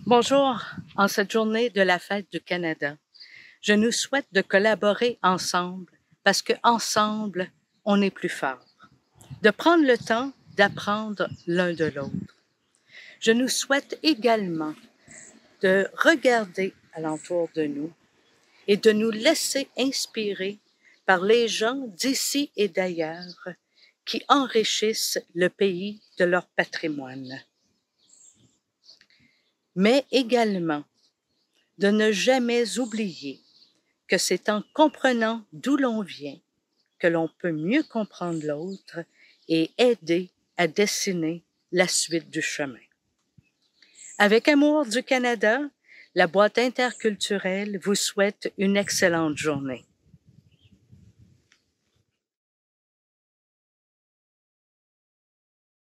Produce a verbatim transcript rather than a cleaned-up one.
Bonjour, en cette journée de la fête du Canada. Je nous souhaite de collaborer ensemble parce que ensemble, on est plus fort. De prendre le temps d'apprendre l'un de l'autre. Je nous souhaite également de regarder alentour de nous et de nous laisser inspirer par les gens d'ici et d'ailleurs qui enrichissent le pays de leur patrimoine. Mais également de ne jamais oublier que c'est en comprenant d'où l'on vient que l'on peut mieux comprendre l'autre et aider à dessiner la suite du chemin. Avec amour du Canada, la boîte interculturelle vous souhaite une excellente journée.